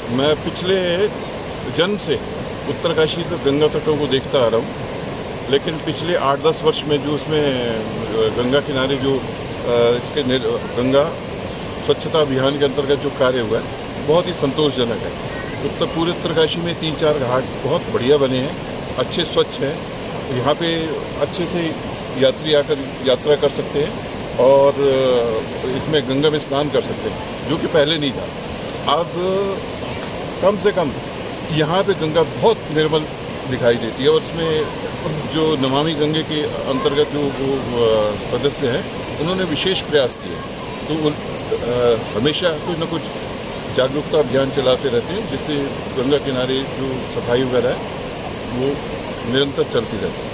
मैं पिछले जन्म से उत्तरकाशी तो गंगा तटों को देखता आ रहा हूँ, लेकिन पिछले 8-10 वर्ष में जो उसमें गंगा किनारे जो इसके गंगा स्वच्छता अभियान के अंतर्गत जो कार्य हुआ है बहुत ही संतोषजनक है। पूरे उत्तरकाशी में 3-4 घाट बहुत बढ़िया बने हैं, अच्छे स्वच्छ हैं। यहाँ पे अच्छे से यात्री आकर यात्रा कर सकते हैं और इसमें गंगा में स्नान कर सकते हैं, जो कि पहले नहीं था। अब कम से कम यहाँ पे गंगा बहुत निर्मल दिखाई देती है और इसमें जो नमामि गंगे के अंतर्गत जो सदस्य हैं उन्होंने विशेष प्रयास किए, तो वो हमेशा कुछ न कुछ जागरूकता अभियान चलाते रहते हैं, जिससे गंगा किनारे जो सफाई वगैरह है वो निरंतर चलती रहती है।